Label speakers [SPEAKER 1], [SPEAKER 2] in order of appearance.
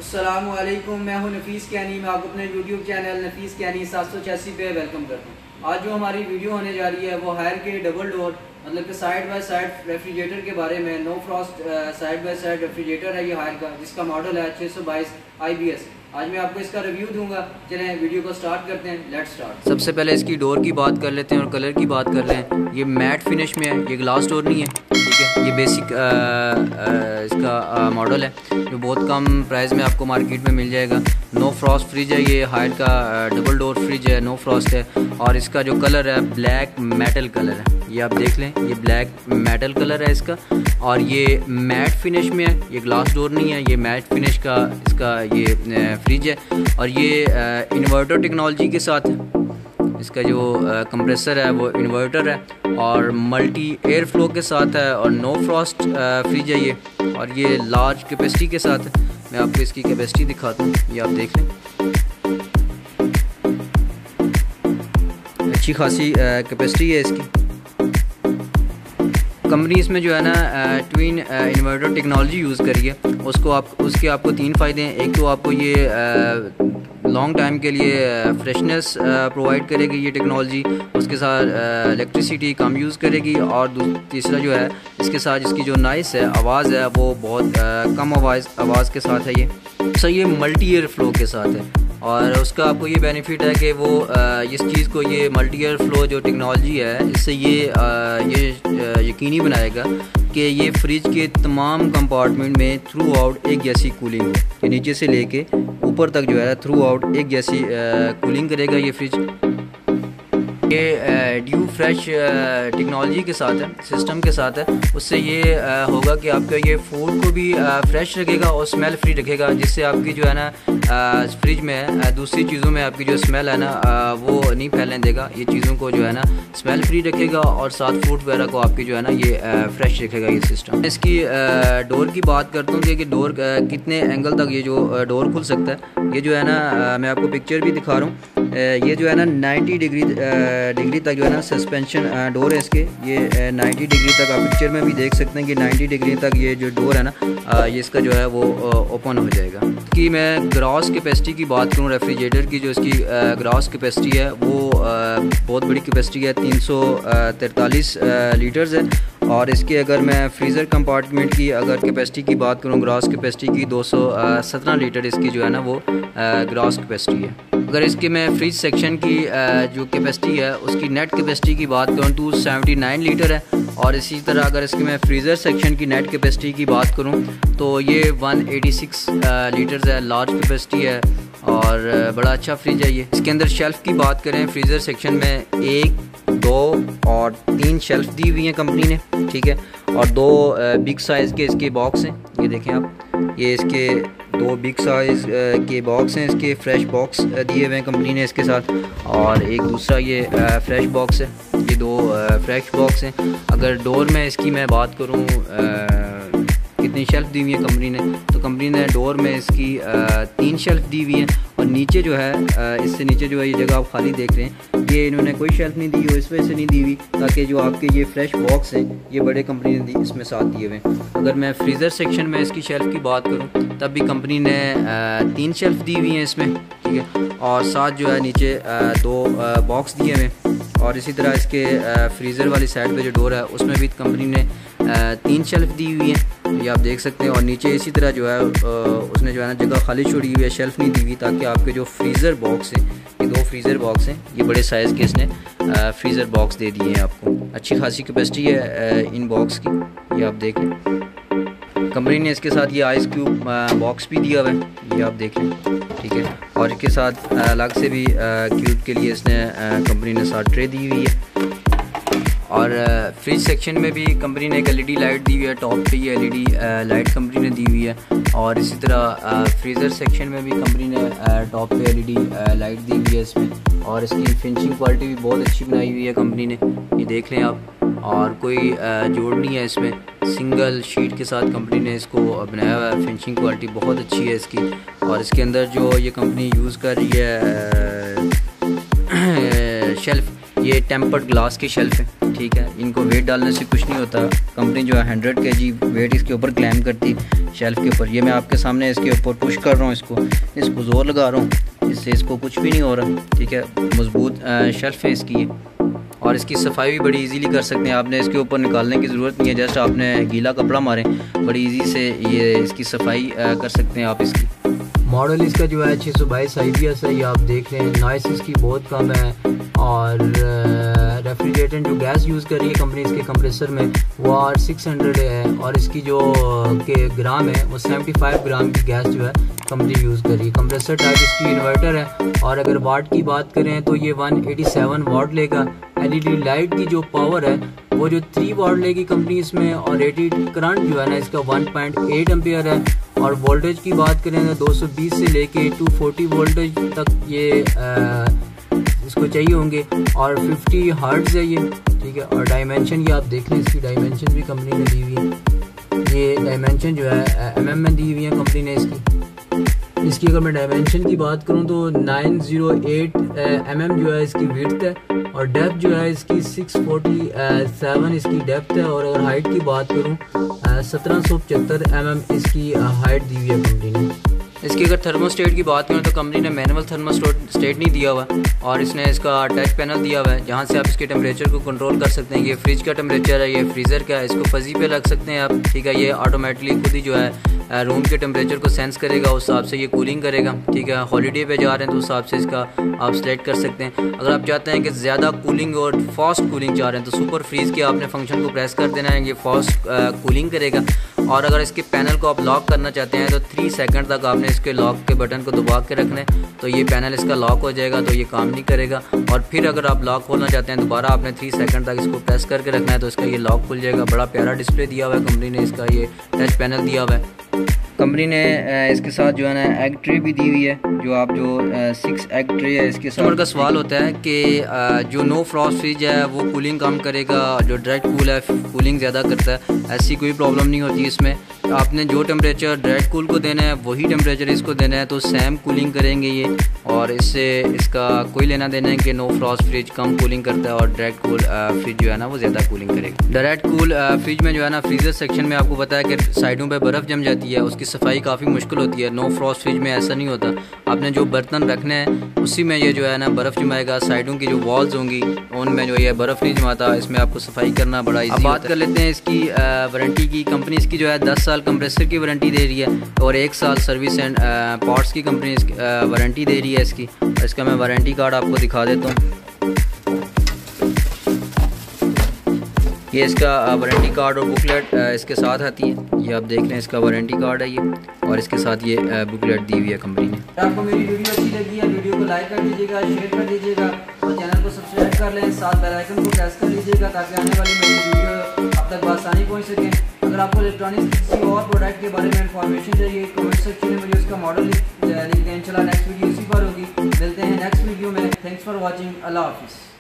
[SPEAKER 1] अस्सलामुअलैकुम, मैं हूं नफीस कियानी। मैं आपको अपने यूट्यूब चैनल नफीस कियानी 786 पे वेलकम करता हूं। आज जो हमारी वीडियो होने जा रही है वो हायर के डबल डोर मतलब कि साइड बाय साइड रेफ्रिजरेटर के बारे में। No frost side by side refrigerator है ये हायर का, जिसका मॉडल है 622 IBS। आज मैं आपको इसका रिव्यू दूंगा। चलें वीडियो को स्टार्ट करते हैं, लेट्स स्टार्ट। सबसे पहले इसकी डोर की बात कर लेते हैं और कलर की बात कर लें। ये मैट फिनिश में है, ये ग्लास डोर नहीं है, ठीक है। ये बेसिक इसका मॉडल है जो बहुत कम प्राइस में आपको मार्केट में मिल जाएगा। नो फ्रॉस्ट फ्रिज है ये, हायर का डबल डोर फ्रिज है, नो फ्रॉस्ट है। और इसका जो कलर है ब्लैक मेटल कलर है, ये आप देख लें, ये ब्लैक मेटल कलर है इसका। और ये मैट फिनिश में है, ये ग्लास डोर नहीं है, ये मैट फिनिश का इसका ये फ्रिज है। और ये इन्वर्टर टेक्नोलॉजी के साथ है। इसका जो कंप्रेसर है वो इन्वर्टर है और मल्टी एयर फ्लो के साथ है और नो फ्रॉस्ट फ्रिज है ये। और ये लार्ज कैपेसिटी के साथ है। मैं आपको इसकी कैपेसिटी दिखाता हूँ, ये आप देख लें, अच्छी खासी कैपेसिटी है इसकी। कंपनी इसमें जो है ना ट्विन इन्वर्टर टेक्नोलॉजी यूज़ करी है। उसके आपको 3 फ़ायदे हैं। एक तो आपको ये लॉन्ग टाइम के लिए फ्रेशनेस प्रोवाइड करेगी ये टेक्नोलॉजी, उसके साथ इलेक्ट्रिसिटी कम यूज़ करेगी। और तीसरा जो है इसके साथ इसकी जो नॉइस है, आवाज़ है, वो बहुत कम आवाज़ के साथ है ये। सो ये मल्टी एयर फ्लो के साथ है और उसका आपको ये बेनिफिट है कि वो इस चीज़ को, ये मल्टी एयर फ्लो जो टेक्नोलॉजी है, इससे ये यकीनी बनाएगा कि ये फ्रिज के तमाम कंपार्टमेंट में थ्रू आउट एक जैसी कूलिंग हो, कि नीचे से लेके ऊपर तक जो है थ्रू आउट एक जैसी कूलिंग करेगा ये फ्रिज। ये ड्यू फ्रेश टेक्नोलॉजी के साथ है, सिस्टम के साथ है। उससे ये होगा कि आपका ये फूड को भी फ्रेश रखेगा और स्मेल फ्री रखेगा, जिससे आपकी जो है ना फ्रिज में दूसरी चीज़ों में आपकी जो स्मेल है ना वो नहीं फैलने देगा। ये चीज़ों को जो है ना स्मेल फ्री रखेगा और साथ फूड वगैरह को आपकी जो है ना ये फ्रेश रखेगा ये सिस्टम। इसकी डोर की बात करता हूँ कि डोर कितने एंगल तक ये जो डोर खुल सकता है। ये जो है ना मैं आपको पिक्चर भी दिखा रहा हूँ। ये जो है ना 90 डिग्री तक जो है ना सस्पेंशन डोर है इसके। ये 90 डिग्री तक आप पिक्चर में भी देख सकते हैं कि 90 डिग्री तक ये जो डोर है ना ये इसका जो है वो ओपन हो जाएगा। कि मैं ग्रॉस कैपेसिटी की बात करूँ रेफ्रिजरेटर की, जो इसकी ग्रॉस कैपेसिटी है वो बहुत बड़ी कैपेसिटी है, 343 लीटर्स है। और इसके अगर मैं फ्रीज़र कंपार्टमेंट की अगर कैपेसिटी की बात करूँ, ग्रॉस कैपेसिटी की 217 लीटर इसकी जो है ना वो ग्रॉस कैपेसिटी है। अगर इसके मैं फ्रिज सेक्शन की जो कैपेसिटी है उसकी नेट कैपेसिटी की बात करूँ 279 लीटर है। और इसी तरह अगर इसके मैं फ्रीज़र सेक्शन की नेट कैपेसिटी की बात करूँ तो ये 186 लीटर्स है, लार्ज कैपेसिटी है और बड़ा अच्छा फ्रिज है ये। इसके अंदर शेल्फ़ की बात करें, फ्रीज़र सेक्शन में 1, 2 और 3 शेल्फ़ दी हुई हैं कंपनी ने, ठीक है। और 2 बिग साइज़ के इसके बॉक्स हैं, ये देखें आप, ये इसके 2 बिग साइज़ के बॉक्स हैं, इसके फ्रेश बॉक्स दिए हुए हैं कंपनी ने इसके साथ। और एक दूसरा ये फ्रेश बॉक्स है, ये 2 फ्रेश बॉक्स हैं। अगर डोर में इसकी मैं बात करूँ कितनी शेल्फ़ दी हुई है कंपनी ने, तो कंपनी ने डोर में इसकी 3 शेल्फ़ दी हुई है। और नीचे जो है इससे नीचे जो है ये जगह आप खाली देख रहे हैं, ये इन्होंने कोई शेल्फ़ नहीं दी हुई, इस वजह से नहीं दी हुई ताकि जो आपके ये फ्रेश बॉक्स हैं ये बड़े कंपनी ने दी इसमें साथ दिए हुए हैं। अगर मैं फ्रीज़र सेक्शन में इसकी शेल्फ़ की बात करूँ तब भी कंपनी ने 3 शेल्फ़ दी हुई हैं इसमें, ठीक है। और साथ जो है नीचे 2 बॉक्स दिए हुए। और इसी तरह इसके फ्रीज़र वाली साइड पे जो डोर है उसमें भी कंपनी ने 3 शेल्फ़ दी हुई हैं, ये आप देख सकते हैं। और नीचे इसी तरह जो है उसने जो है ना जगह खाली छोड़ी हुई है, शेल्फ़ नहीं दी हुई, ताकि आपके जो फ्रीज़र बॉक्स हैं, ये 2 फ्रीज़र बॉक्स हैं, ये बड़े साइज़ के इसने फ्रीज़र बॉक्स दे दिए हैं आपको। अच्छी खासी कैपेसिटी है इन बॉक्स की, ये आप देख लें। कंपनी ने इसके साथ ये आइस क्यूब बॉक्स भी दिया हुआ है, ये आप देख लें, ठीक है। और इसके साथ अलग से भी क्यूब के लिए इसने कंपनी ने साथ ट्रे दी हुई है। और फ्रिज सेक्शन में भी कंपनी ने एक LED लाइट दी हुई है, टॉप पे ये LED लाइट कंपनी ने दी हुई है। और इसी तरह फ्रीज़र सेक्शन में भी कंपनी ने टॉप पे LED लाइट दी हुई है इसमें। और इसकी फिनिशिंग क्वालिटी भी बहुत अच्छी बनाई हुई है कंपनी ने, ये देख लें आप। और कोई जोड़ नहीं है इसमें, सिंगल शीट के साथ कंपनी ने इसको बनाया हुआ है। फिनिशिंग क्वालिटी बहुत अच्छी है इसकी। और इसके अंदर जो ये कंपनी यूज़ कर रही है शेल्फ़, ये टेम्पर्ड ग्लास की शेल्फ़ है, ठीक है, इनको वेट डालने से कुछ नहीं होता। कंपनी जो है 100 kg वेट इसके ऊपर क्लेम करती शेल्फ़ के ऊपर। ये मैं आपके सामने इसके ऊपर पुश कर रहा हूँ, इसको ज़ोर लगा रहा हूँ, इससे इसको कुछ भी नहीं हो रहा, ठीक है। मज़बूत शेल्फ़ है इसकी ये, और इसकी सफाई भी बड़ी इजीली कर सकते हैं। आपने इसके ऊपर निकालने की ज़रूरत नहीं है, जस्ट आपने गीला कपड़ा मारें, बड़ी इजी से ये इसकी सफाई कर सकते हैं आप इसकी।
[SPEAKER 2] मॉडल इसका जो है 622 IBS है, ये आप देख रहे हैं। नॉइस इसकी बहुत कम है, और रेफ्रिजरेटेंट जो गैस यूज़ कर रही है कंपनी इसके कंप्रेसर में वो R600 है, और इसकी जो के ग्राम है वो 75 ग्राम की गैस जो है कंपनी यूज़ कर रही है। कंप्रेसर टाइप इसकी इन्वर्टर है, और अगर वाट की बात करें तो ये 187 वाट लेगा। LED लाइट की जो पावर है वो जो 3 वाट लेगी कंपनी इसमें, और रेटेड करंट जो है ना इसका 1.8 एम्पियर है। और वोल्टेज की बात करें तो 220 से लेके 240 वोल्टेज तक ये इसको चाहिए होंगे, और 50 हर्ट्ज़ है ये, ठीक है। और डायमेंशन ये आप देख लें, इसकी डायमेंशन भी कंपनी ने दी हुई है। ये डायमेंशन जो है mm में दी हुई है कंपनी ने इसकी अगर मैं डायमेंशन की बात करूं तो 908 mm जो है इसकी विड्थ है, और डेप्थ जो है इसकी 647 इसकी डेप्थ है। और अगर हाइट की बात करूं 1775 mm इसकी हाइट दी हुई है कंपनी ने।
[SPEAKER 1] इसकी अगर थर्मोस्टेट की बात करें तो कंपनी ने मैनुअल थर्मोस्टेट नहीं दिया हुआ, और इसने इसका टच पैनल दिया हुआ है, जहाँ से आप इसके टेम्परेचर को कंट्रोल कर सकते हैं। ये फ्रिज का टेम्परेचर है, ये फ्रीज़र का है, इसको फजी पे रख सकते हैं आप, ठीक है। ये ऑटोमेटिकली खुद ही जो है रूम के टेम्परेचर को सेंस करेगा, उस हिसाब से ये कूलिंग करेगा, ठीक है। हॉलीडे पे जा रहे हैं तो उस हिसाब से इसका आप सेलेक्ट कर सकते हैं। अगर आप चाहते हैं कि ज़्यादा कूलिंग और फास्ट कूलिंग चाह रहे हैं तो सुपर फ्रीज़ के आपने फंक्शन को प्रेस कर देना है, ये फास्ट कूलिंग करेगा। और अगर इसके पैनल को आप लॉक करना चाहते हैं तो 3 सेकंड तक आपने इसके लॉक के बटन को दबा के रखना है, तो ये पैनल इसका लॉक हो जाएगा, तो ये काम नहीं करेगा। और फिर अगर आप लॉक खोलना चाहते हैं दोबारा आपने 3 सेकंड तक इसको प्रेस करके रखना है, तो इसका ये लॉक खुल जाएगा। बड़ा प्यारा डिस्प्ले दिया हुआ है कंपनी ने, इसका ये टच पैनल दिया हुआ है। कंपनी ने इसके साथ जो है ना एग ट्रे भी दी हुई है, जो आप जो 6 एग ट्रे है इसके साथ। का सवाल होता है कि जो नो फ्रॉस्ट फ्रिज है वो कूलिंग कम करेगा, जो डायरेक्ट कूल है कूलिंग ज़्यादा करता है। ऐसी कोई प्रॉब्लम नहीं होती इसमें। आपने जो टेम्परेचर डायरेक्ट कूल को देना है वही टेम्परेचर इसको देना है, तो सेम कूलिंग करेंगे ये, और इससे इसका कोई लेना देना है कि नो फ्रॉस्ट फ्रिज कम कूलिंग करता है और डायरेक्ट कूल फ्रिज जो है ना वो ज़्यादा कूलिंग करेगा। डायरेक्ट कूल फ्रिज में जो है ना फ्रीज़र सेक्शन में आपको पता है कि साइडों पे बर्फ़ जम जाती है, उसकी सफाई काफ़ी मुश्किल होती है। नो फ्रॉस्ट फ्रिज में ऐसा नहीं होता, आपने जो बर्तन रखने हैं उसी में ये जो है ना बर्फ़ जमाएगा। साइडों की जो वॉल्स होंगी उनमें जो ये बर्फ़ नहीं जमाता, इसमें आपको सफाई करना बड़ा ईजी। अब बात कर लेते हैं इसकी वारंटी की। कंपनी इसकी जो है 10 साल कंप्रेसर की वारंटी दे रही है, और 1 साल सर्विस एंड पार्ट्स की कंपनी वारंटी दे रही है इसकी। इसका मैं वारंटी कार्ड आपको दिखा देता हूँ। ये इसका वारंटी कार्ड और बुकलेट इसके साथ आती है, ये आप देख रहे हैं इसका वारंटी कार्ड है ये, और इसके साथ ये बुकलेट दी हुई है कंपनी ने।
[SPEAKER 2] आपको मेरी वीडियो अच्छी लगी है, वीडियो को लाइक कर दीजिएगा, शेयर कर दीजिएगा, और चैनल को सब्सक्राइब कर लें, साथ बेल आइकन को प्रेस कर लीजिएगा ताकि आने वाली मेरी वीडियो आप तक आसानी पहुँच सके। अगर आपको इलेक्ट्रॉनिक्स किसी और प्रोडक्ट के बारे में इंफॉर्मेशन चाहिए कमेंट सेक्शन में मुझे उसका मॉडल लिख दें। इंशाल्लाह नेक्स्ट वीडियो इसी पर होगी। मिलते हैं नेक्स्ट वीडियो में। Thanks for watching. अल्लाह हाफिज़।